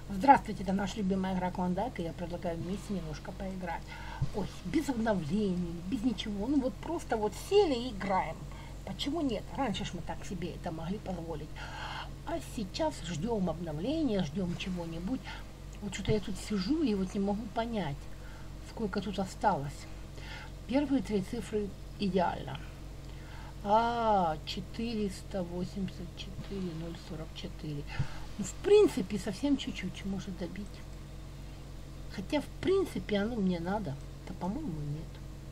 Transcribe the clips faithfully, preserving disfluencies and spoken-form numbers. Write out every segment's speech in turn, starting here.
Здравствуйте, это наша любимая игра Клондайк, и я предлагаю вместе немножко поиграть. Ой, без обновлений, без ничего, ну вот просто вот сели и играем. Почему нет? Раньше ж мы так себе это могли позволить. А сейчас ждем обновления, ждем чего-нибудь. Вот что-то я тут сижу и вот не могу понять, сколько тут осталось. Первые три цифры идеально. А, четыреста восемьдесят четыре ноль сорок четыре. Ну, в принципе, совсем чуть-чуть может добить. Хотя, в принципе, оно мне надо. Да, по-моему, нет.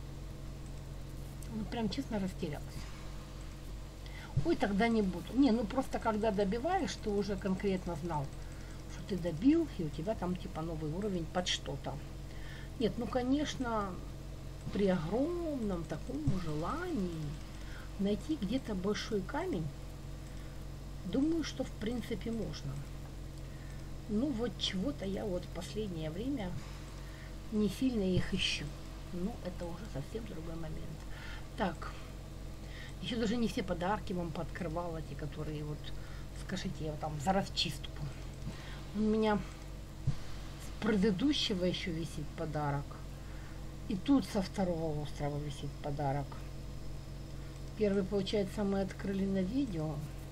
Ну, прям честно растерялась. Ой, тогда не буду. Не, ну просто когда добиваешь, ты уже конкретно знал, что ты добил, и у тебя там типа новый уровень под что-то. Нет, ну, конечно, при огромном таком желании найти где-то большой камень, думаю, что в принципе можно. Ну вот чего-то я вот в последнее время не сильно их ищу. Ну, это уже совсем другой момент. Так, еще даже не все подарки вам пооткрывала, те, которые вот, скажите, я там за расчистку. У меня с предыдущего еще висит подарок. И тут со второго острова висит подарок. Первый, получается, мы открыли на видео.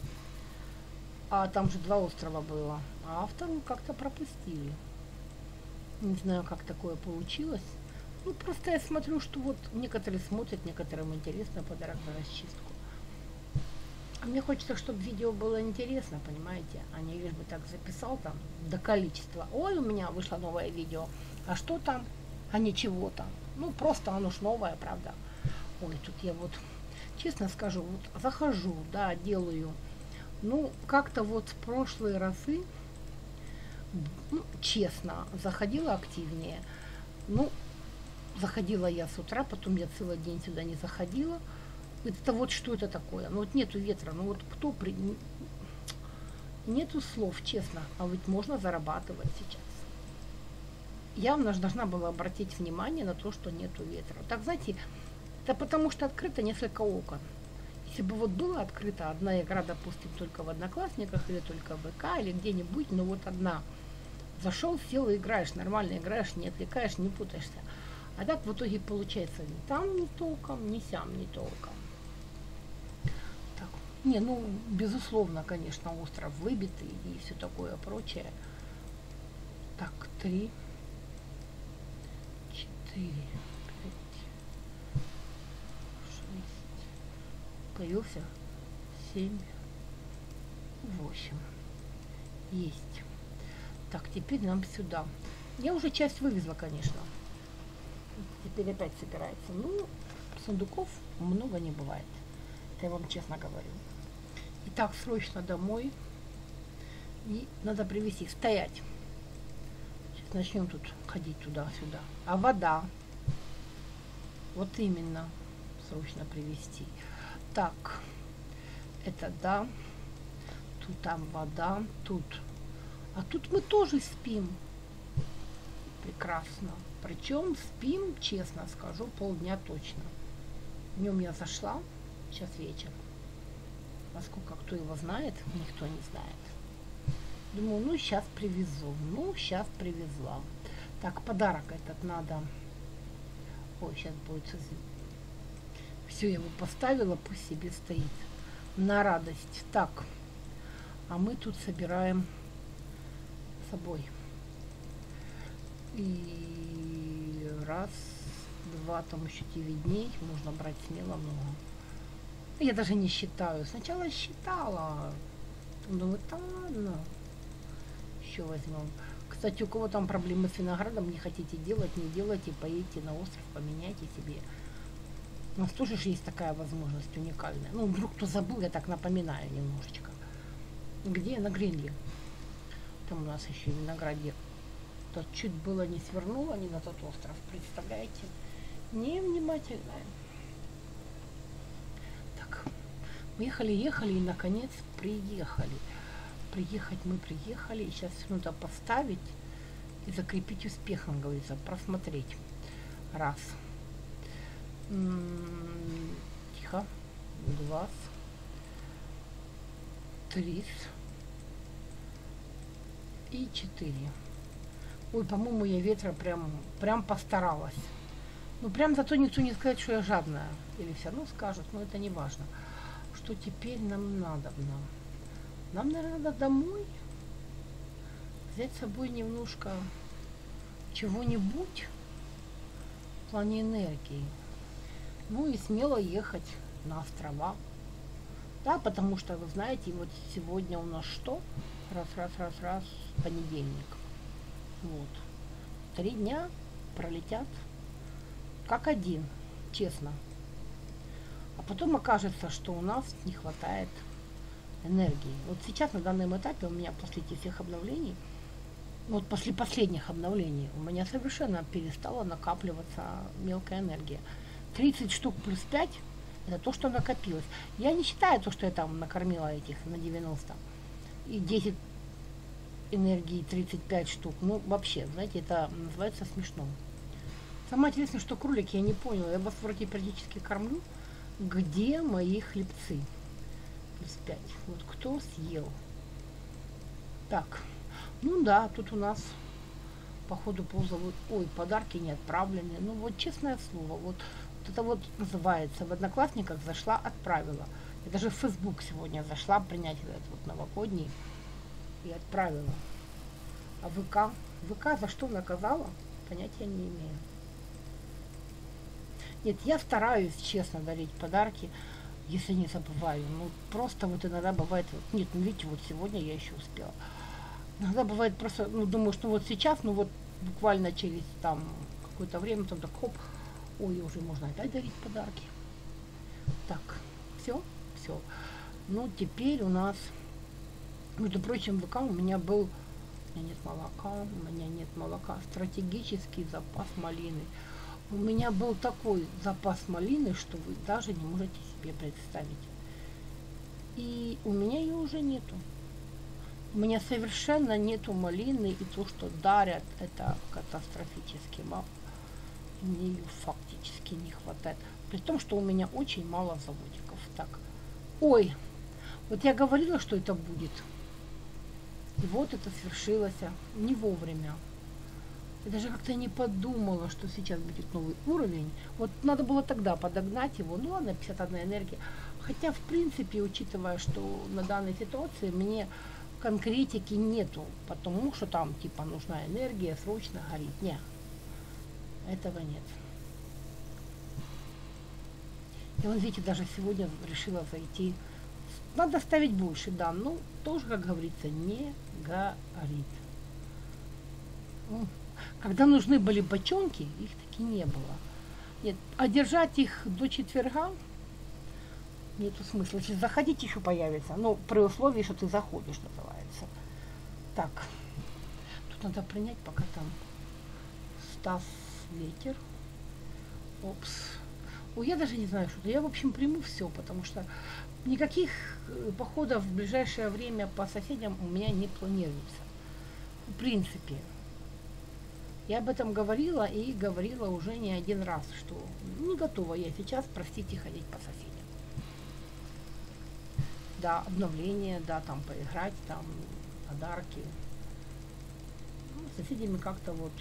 А там же два острова было. А вторую как-то пропустили. Не знаю, как такое получилось. Ну, просто я смотрю, что вот некоторые смотрят, некоторым интересно подарок на расчистку. А мне хочется, чтобы видео было интересно, понимаете? А не лишь бы так записал там до количества. Ой, у меня вышло новое видео. А что там? А ничего там. Ну, просто оно ж новое, правда. Ой, тут я вот, честно скажу, вот захожу, да, делаю. Ну, как-то вот в прошлые разы, ну, честно, заходила активнее. Ну, заходила я с утра, потом я целый день сюда не заходила. Это вот что это такое? Ну вот нету ветра, ну вот кто при... Нету слов, честно, а ведь можно зарабатывать сейчас. Явно же должна была обратить внимание на то, что нету ветра. Так, знаете, это потому что открыто несколько окон. Если бы вот была открыта одна игра, допустим, только в Одноклассниках или только в ВК или где-нибудь, но вот одна. Зашел, сел и играешь, нормально играешь, не отвлекаешь, не путаешься. А так в итоге получается ни там не толком, ни сям не толком. Так, не, ну, безусловно, конечно, остров выбитый и все такое прочее. Так, три, четыре, появился семь, восемь. Есть. Так, теперь нам сюда. Я уже часть вывезла, конечно. Теперь опять собирается. Ну, сундуков много не бывает. Это я вам честно говорю. Итак, срочно домой. И надо привезти. Стоять. Сейчас начнем тут ходить туда-сюда. А вода? Вот именно. Срочно привезти. Так, это да, тут там вода, тут, а тут мы тоже спим, прекрасно, причем спим, честно скажу, полдня точно. Днем я зашла, сейчас вечер, а сколько кто его знает, никто не знает. Думаю, ну сейчас привезу, ну сейчас привезла. Так, подарок этот надо, ой, сейчас будет... Все, я его поставила, пусть себе стоит. На радость. Так, а мы тут собираем с собой. И раз, два, там еще девять дней. Можно брать смело много. Я даже не считаю. Сначала считала. Думаю, да ладно. Еще возьмем. Кстати, у кого там проблемы с виноградом, не хотите делать, не делайте, поедете на остров, поменяйте себе. У нас тоже же есть такая возможность уникальная. Ну, вдруг кто забыл, я так напоминаю немножечко. Где? На Гринли. Там у нас еще и виноградник. Тут чуть было не свернула, не на тот остров. Представляете? Невнимательная. Так, мы ехали, ехали и, наконец, приехали. Приехать мы приехали. И сейчас все надо поставить и закрепить успехом, говорится, просмотреть. Раз. Тихо. Два. Три. и четыре. Ой, по-моему, я ветра прям, прям постаралась. Ну, прям зато никто не скажет, что я жадная. Или все равно скажут, но это не важно. Что теперь нам надо? Нам, нам наверное, надо домой. Взять с собой немножко чего-нибудь в плане энергии. Ну и смело ехать на острова. Да, потому что, вы знаете, вот сегодня у нас что? Раз, раз, раз, раз, понедельник. Вот. Три дня пролетят как один, честно. А потом окажется, что у нас не хватает энергии. Вот сейчас на данном этапе у меня после этих всех обновлений, вот после последних обновлений, у меня совершенно перестала накапливаться мелкая энергия. тридцать штук плюс пять это то, что накопилось. Я не считаю то, что я там накормила этих на девяносто. И десять энергии тридцать пять штук. Ну, вообще, знаете, это называется смешно. Самое интересное, что кролики, я не поняла, я вас вроде периодически кормлю. Где мои хлебцы? Плюс пять. Вот кто съел? Так, ну да, тут у нас походу ползают, ой, подарки не отправлены. Ну вот, честное слово, вот, вот это вот называется, в Одноклассниках зашла, отправила. Я даже в Facebook сегодня зашла принять этот вот новогодний и отправила. А ВК? ВК за что наказала? Понятия не имею. Нет, я стараюсь честно дарить подарки, если не забываю. Ну, просто вот иногда бывает, вот, нет, ну видите, вот сегодня я еще успела. Иногда бывает просто, ну, думаю, что вот сейчас, ну вот буквально через там какое-то время, там так хоп, ой, уже можно опять дарить подарки. Так, все, все. Ну, теперь у нас, между прочим, ВК у меня был, у меня нет молока, у меня нет молока, стратегический запас малины. У меня был такой запас малины, что вы даже не можете себе представить. И у меня ее уже нету. У меня совершенно нету малины, и то, что дарят, это катастрофически мало. Мне ее фактически не хватает. При том, что у меня очень мало заводиков. Так, ой, вот я говорила, что это будет. И вот это свершилось не вовремя. Я даже как-то не подумала, что сейчас будет новый уровень. Вот надо было тогда подогнать его. Ну ладно, пятьдесят одна энергия. Хотя, в принципе, учитывая, что на данной ситуации мне конкретики нету. Потому что там, типа, нужна энергия, срочно горит. Нет, этого нет. И вот, видите, даже сегодня решила зайти. Надо ставить больше, да. Ну, тоже, как говорится, не горит. Когда нужны были бочонки, их таки не было. Нет, а держать их до четверга нету смысла. Если заходить, еще появится. Но при условии, что ты заходишь, называется. Так, тут надо принять, пока там Стас ветер. Опс. Ой, я даже не знаю, что-то. Я, в общем, приму все, потому что никаких походов в ближайшее время по соседям у меня не планируется. В принципе. Я об этом говорила и говорила уже не один раз, что не готова я сейчас, простите, ходить по соседям. Да, обновление, да, там поиграть, там подарки. Ну, с соседями как-то вот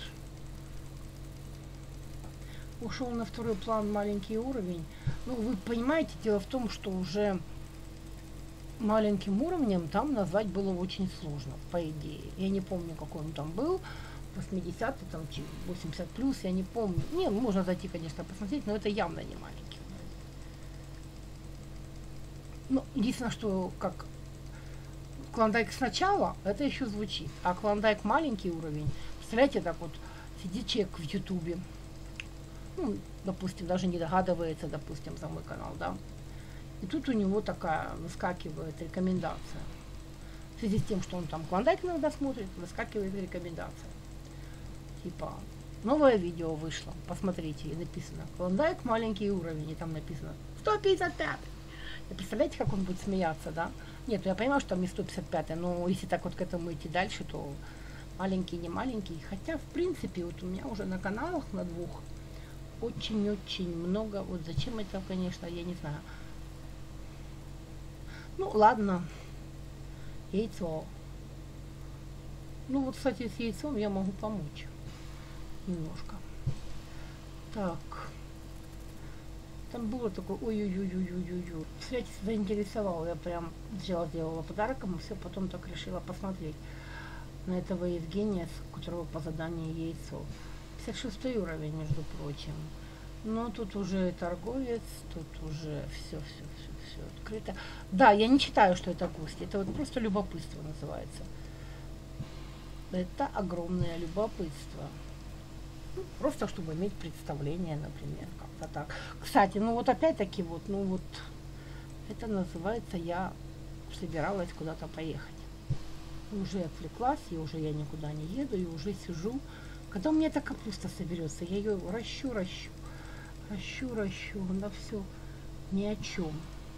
ушел на второй план маленький уровень. Ну, вы понимаете, дело в том, что уже маленьким уровнем там назвать было очень сложно, по идее. Я не помню, какой он там был. восьмидесятый, там, восемьдесят плюс, я не помню. Не, можно зайти, конечно, посмотреть, но это явно не маленький. Ну, единственное, что как клондайк сначала, это еще звучит. А клондайк маленький уровень, представляете, так вот сидит человек в ютубе, ну, допустим, даже не догадывается, допустим, за мой канал, да. И тут у него такая выскакивает рекомендация. В связи с тем, что он там клондайк иногда смотрит, выскакивает рекомендация. Типа, новое видео вышло, посмотрите, и написано клондайк маленький уровень, и там написано сто пятьдесят пять. И представляете, как он будет смеяться, да? Нет, ну я понимаю, что там не сто пятьдесят пять, но если так вот к этому идти дальше, то маленький, не маленький. Хотя, в принципе, вот у меня уже на каналах на двух очень-очень много. Вот зачем это, конечно, я не знаю. Ну, ладно. Яйцо. Ну вот, кстати, с яйцом я могу помочь немножко. Так. Там было такое, ой-ой-ой-ой-ой-ой. Кстати, заинтересовало, я прям взяла, сделала подарком, и все, потом так решила посмотреть на этого Евгения, у которого по заданию яйцо. пятьдесят шестой уровень, между прочим. Но тут уже торговец, тут уже все, все, все, все открыто. Да, я не считаю, что это гость, это вот просто любопытство называется. Это огромное любопытство. Ну, просто чтобы иметь представление, например, как-то так. Кстати, ну вот опять-таки вот, ну вот, это называется, я собиралась куда-то поехать. Уже отвлеклась, и уже я никуда не еду, и уже сижу. Когда у меня эта капуста соберется, я ее ращу, ращу, ращу, ращу, она все ни о чем.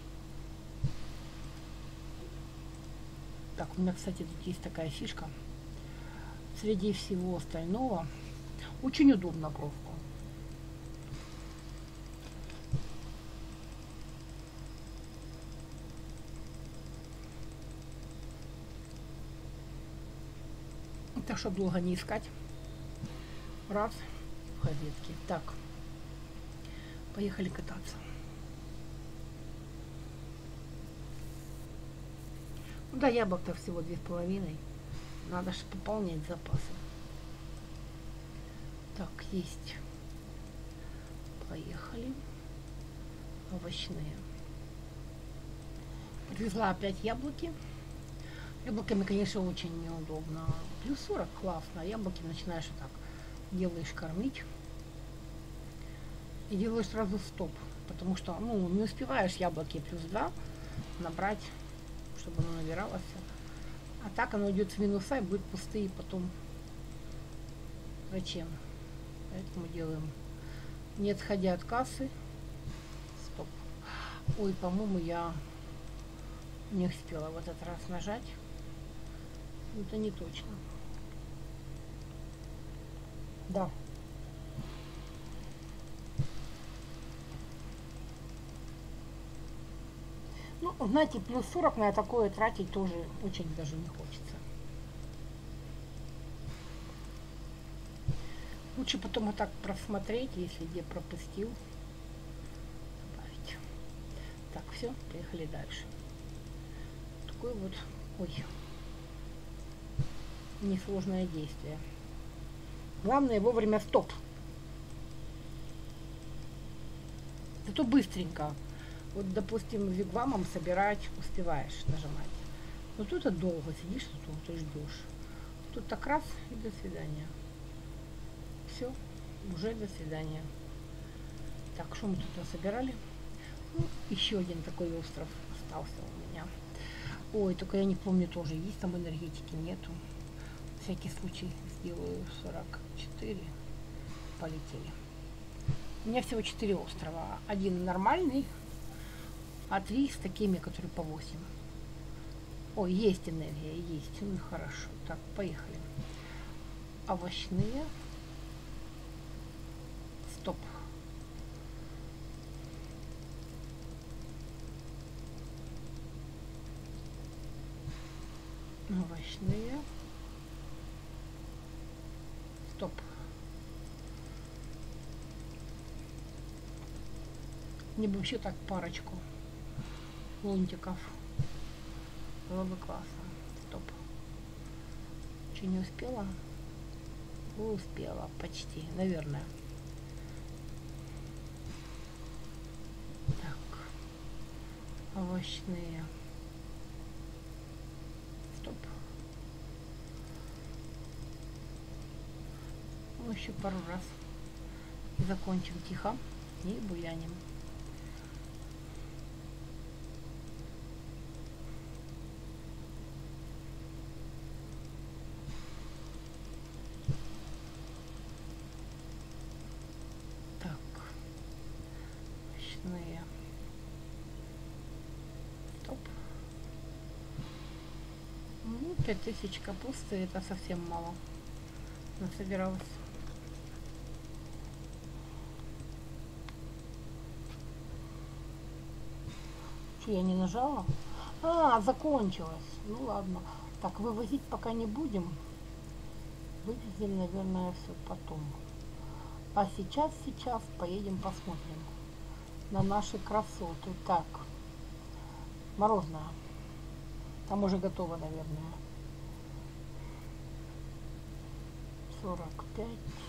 Так, у меня, кстати, тут есть такая фишка. Среди всего остального очень удобно бровку. Так, чтобы долго не искать. Раз, в газетке. Так, поехали кататься. Ну да, яблок-то всего две с половиной. Надо же пополнять запасы. Так, есть. Поехали. Овощные. Привезла опять яблоки. Яблоками, конечно, очень неудобно. Плюс сорок классно. А яблоки начинаешь вот так. Делаешь кормить. И делаешь сразу стоп. Потому что, ну, не успеваешь яблоки плюс два набрать, чтобы оно набиралось. А так оно идет в минуса и будет пустые потом. Зачем? Поэтому делаем, не отходя от кассы. Стоп. Ой, по-моему, я не успела в этот раз нажать. Это не точно. Да. Ну, знаете, плюс сорок на такое тратить тоже очень даже не хочется. Лучше потом вот так просмотреть, если где пропустил. Добавить. Так, все, поехали дальше. Такое вот, ой, несложное действие. Главное вовремя стоп. Зато быстренько. Вот, допустим, вигвамом собирать успеваешь нажимать. Но тут это долго сидишь, тут ты ждешь. Тут так раз и до свидания. Все, уже до свидания. Так, что мы тут насобирали? Ну, еще один такой остров остался у меня. Ой, только я не помню тоже, есть там энергетики, нету. На всякий случай сделаю сорок четыре. Полетели. У меня всего четыре острова. Один нормальный, а три с такими, которые по восемь. Ой, есть энергия, есть. Ну хорошо. Так, поехали. Овощные. Стоп. Овощные. Стоп. Мне бы вообще так парочку лунтиков. Было бы классно. Стоп. Что, не успела? Успела почти, наверное. Так. Овощные. Стоп. Ну, еще пару раз. Закончим тихо и буяним. Так. Овощные. Стоп. Ну, пять тысяч капусты, это совсем мало. Насобиралась. Что, я не нажала? А, закончилось. Ну ладно. Так, вывозить пока не будем. съездим, наверное, все потом. А сейчас, сейчас поедем посмотрим на наши красоты. Так, морозная. Там уже готово, наверное. сорок пять.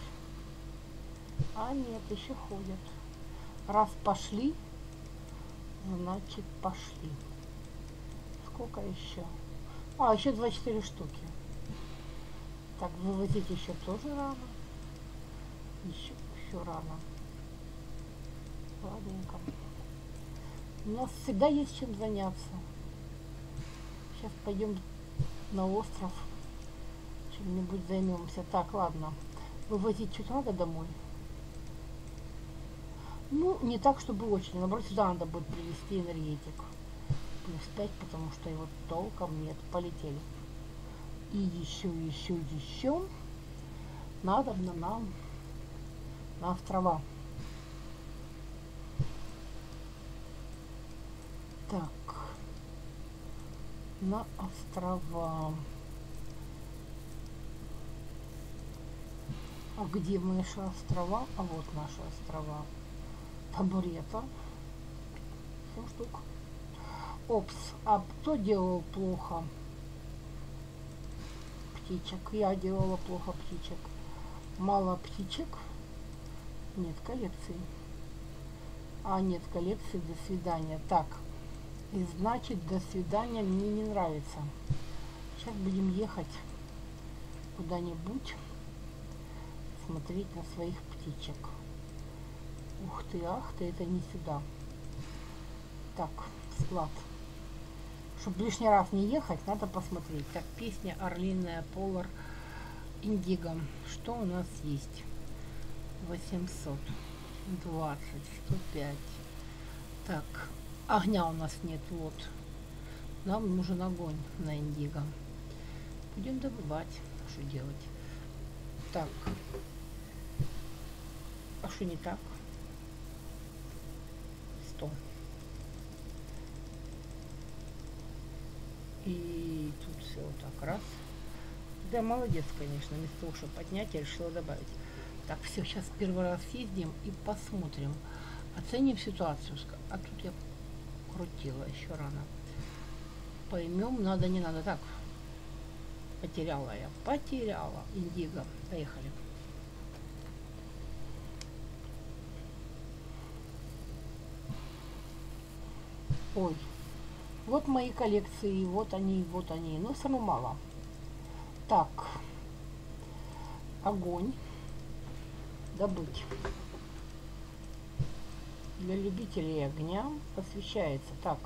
А нет, еще ходят. Раз пошли, значит пошли. Сколько еще? А, еще двадцать четыре штуки. Так, вывозить еще тоже рано. Еще, еще рано. Ладненько. У нас всегда есть чем заняться. Сейчас пойдем на остров. Чем-нибудь займемся. Так, ладно. Вывозить чуть надо домой. Ну, не так, чтобы очень. Наоборот, сюда надо будет привезти энергетик. Плюс пять, потому что его толком нет. Полетели. И еще, еще, еще надо нам на острова. Так. На острова. А где наши острова? А вот наши острова. Табурета. семь штук. Опс. А кто делал плохо птичек? Я делала плохо птичек. Мало птичек. Нет коллекции. А, нет коллекции. До свидания. Так. И значит, до свидания мне не нравится. Сейчас будем ехать куда-нибудь смотреть на своих птичек. Ух ты, ах ты, это не сюда. Так, склад. Чтобы лишний раз не ехать, надо посмотреть. Так, песня «Орлиная Polar Indigo». Что у нас есть? восемьсот двадцать, сто пять. Так, огня у нас нет, вот. Нам нужен огонь на Индиго. Будем добывать. Что делать? Так. А что не так? сто. И тут все вот так раз. Да, молодец, конечно, вместо того, чтобы поднять, я решила добавить. Так, все, сейчас первый раз съездим и посмотрим. Оценим ситуацию. А тут я крутила еще рано. Поймем, надо, не надо. Так, потеряла я. Потеряла. Индиго. Поехали. Ой. Вот мои коллекции. Вот они, вот они. Но все равно мало. Так. Огонь. Добыть. Для любителей огня освещается. Так.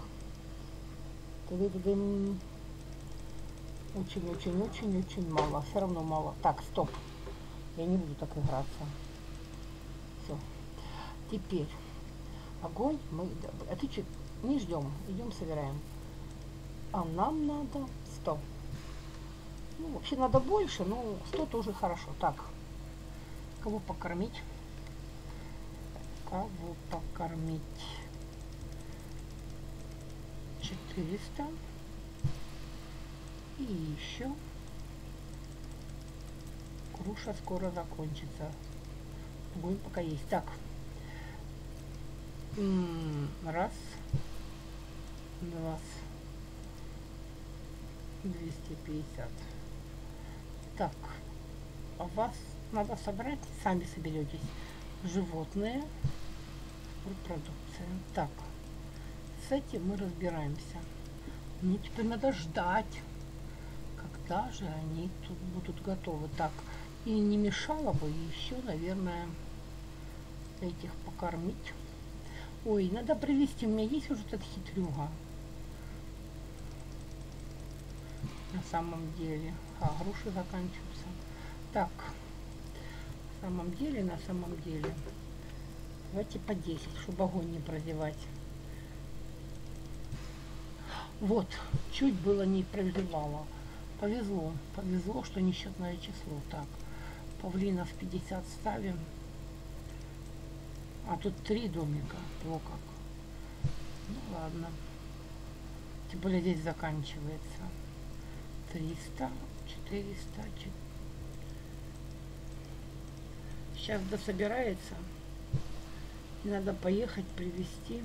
Очень-очень-очень-очень мало. Все равно мало. Так, стоп. Я не буду так играться. Все. Теперь огонь мы... А ты что? Не ждем. Идем собираем. А нам надо сто. Ну, вообще надо больше, но сто тоже хорошо. Так. Кого покормить? Кого покормить? четыреста. И еще. Круша скоро закончится. Огонь пока есть. Так. Раз. Два. двести пятьдесят. Так. А вас надо собрать. Сами соберетесь. Животные. Репродукция. Так. С этим мы разбираемся. Ну, теперь надо ждать, когда же они тут будут готовы. Так. И не мешало бы еще, наверное, этих покормить. Ой, надо привезти. У меня есть уже этот хитрюга. На самом деле. А, груши заканчиваются. Так. На самом деле, на самом деле. Давайте по десять, чтобы огонь не прозевать. Вот. Чуть было не прозевало. Повезло. Повезло, что несчетное число. Так. Павлинов пятьдесят ставим. А тут три домика. Во как. Ну ладно. Тем более здесь заканчивается. триста, четыреста, Сейчас дособирается. И надо поехать привезти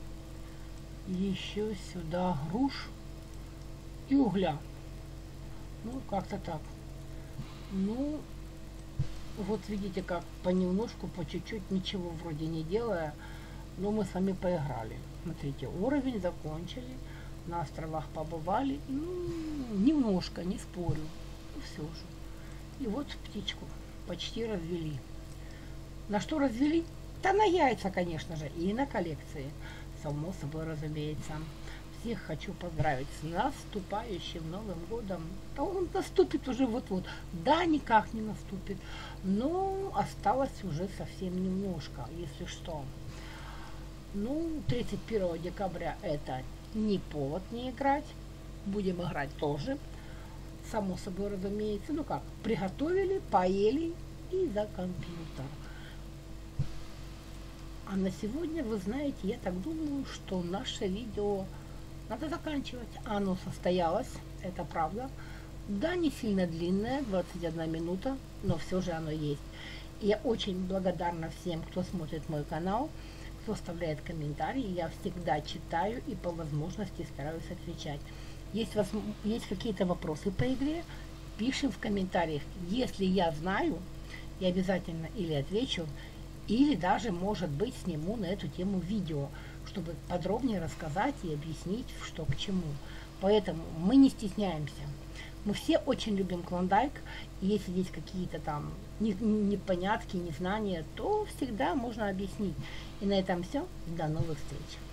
еще сюда груш и угля. Ну, как-то так. Ну, вот видите, как понемножку, по чуть-чуть, ничего вроде не делая, но мы с вами поиграли. Смотрите, уровень закончили, на островах побывали, ну, немножко, не спорю, ну, все же. И вот птичку почти развели. На что развели? Да на яйца, конечно же, и на коллекции, само собой разумеется. Всех хочу поздравить с наступающим Новым годом. Да он наступит уже вот-вот. Да, никак не наступит. Но осталось уже совсем немножко, если что. Ну, тридцать первого декабря это не повод не играть. Будем играть тоже. Само собой разумеется. Ну как, приготовили, поели и за компьютер. А на сегодня, вы знаете, я так думаю, что наше видео надо заканчивать. Оно состоялось, это правда. Да, не сильно длинное, двадцать одна минута, но все же оно есть. И я очень благодарна всем, кто смотрит мой канал, кто оставляет комментарии. Я всегда читаю и по возможности стараюсь отвечать. Есть, есть какие-то вопросы по игре, пишем в комментариях. Если я знаю, я обязательно или отвечу, или даже, может быть, сниму на эту тему видео, чтобы подробнее рассказать и объяснить, что к чему. Поэтому мы не стесняемся. Мы все очень любим Клондайк, и если есть какие-то там непонятки, незнания, то всегда можно объяснить. И на этом все. До новых встреч.